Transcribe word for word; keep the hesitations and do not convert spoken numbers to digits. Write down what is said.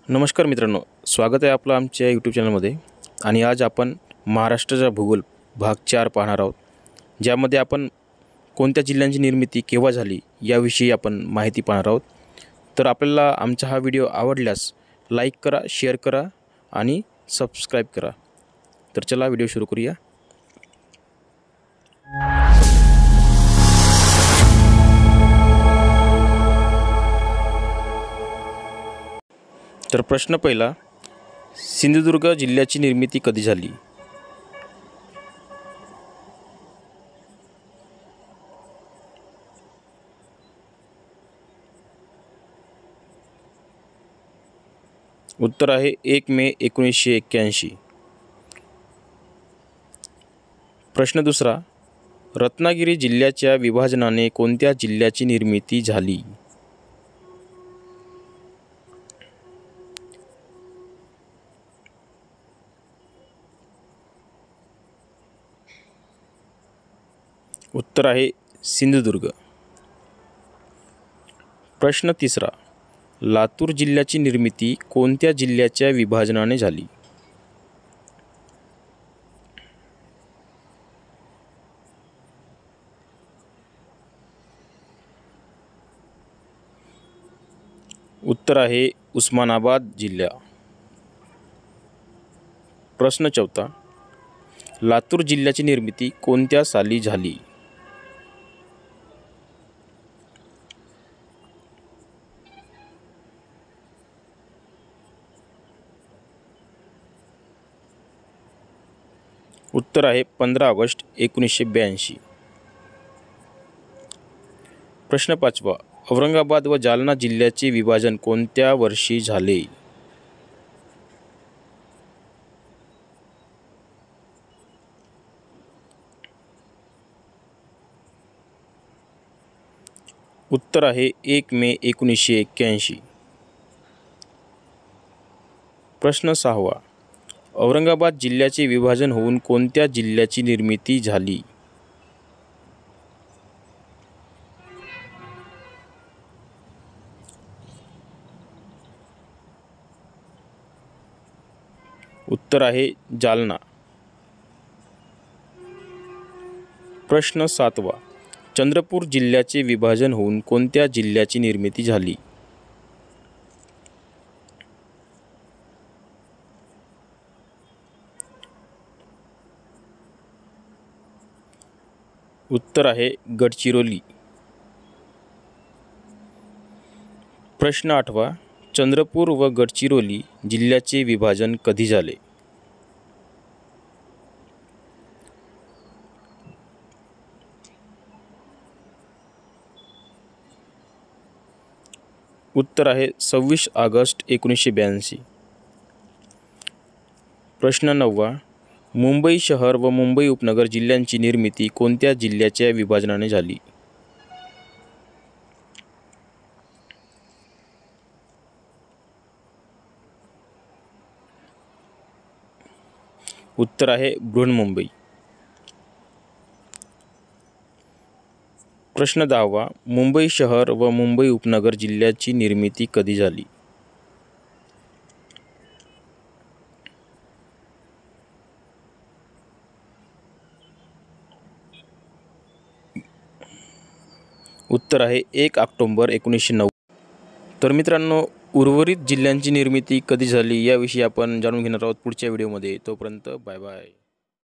नमस्कार मित्रांनो, स्वागत आहे आपलं आमच्या यूट्यूब चॅनलमध्ये. आणि आज आपण महाराष्ट्राचा भूगोल भाग चार पाहणार आहोत, ज्यामध्ये आपण कोणत्या जिल्ह्यांची निर्मिती केव्हा झाली याविषयी आपण माहिती पाहणार आहोत. तर आपल्याला आमचा हा व्हिडिओ आवडल्यास लाईक करा, शेअर करा आणि सबस्क्राईब करा. तर चला व्हिडिओ सुरू करूया. तर प्रश्न पहिला, सिंधुदुर्ग जिल्ह्याची निर्मिती कधी झाली? उत्तर आहे एक मे एकोणीसशे एक्क्याऐंशी. प्रश्न दुसरा, रत्नागिरी जिल्ह्याच्या विभाजनाने कोणत्या जिल्ह्याची निर्मिती झाली? उत्तर आहे सिंधुदुर्ग. प्रश्न तिसरा, लातूर जिल्ह्याची निर्मिती कोणत्या जिल्ह्याच्या विभाजनाने झाली? उत्तर आहे उस्मानाबाद जिल्हा. प्रश्न चौथा, लातूर जिल्ह्याची निर्मिती कोणत्या साली झाली? उत्तर आहे पंधरा ऑगस्ट एकोणीसशे ब्याऐंशी. प्रश्न पाचवा, औरंगाबाद व जालना जिल्ह्याचे विभाजन कोणत्या वर्षी झाले? उत्तर आहे एक मे एकोणीसशे एक्क्याऐंशी. प्रश्न सहावा, औरंगाबाद जिल्ह्याचे विभाजन होऊन कोणत्या जिल्ह्याची निर्मिती झाली? उत्तर आहे जालना. प्रश्न सातवा, चंद्रपूर जिल्ह्याचे विभाजन होऊन कोणत्या जिल्ह्याची निर्मिती झाली? उत्तर आहे गडचिरोली. प्रश्न आठवा, चंद्रपूर व गडचिरोली जिल्ह्याचे विभाजन कधी झाले? उत्तर आहे सव्वीस ऑगस्ट एकोणीसशे ब्याऐंशी. प्रश्न नववा, मुंबई शहर व मुंबई उपनगर जिल्ह्यांची निर्मिती कोणत्या जिल्ह्याच्या विभाजनाने झाली? उत्तर आहे बृहन्मुंबई. प्रश्न दहावा, मुंबई शहर व मुंबई उपनगर जिल्ह्याची निर्मिती कधी झाली? उत्तर आहे एक ऑक्टोंबर एकोणीसशे नऊ. तर मित्रांनो, उर्वरित जिल्ह्यांची निर्मिती कधी झाली याविषयी आपण जाणून घेणार आहोत पुढच्या व्हिडिओमध्ये. तोपर्यंत बाय बाय.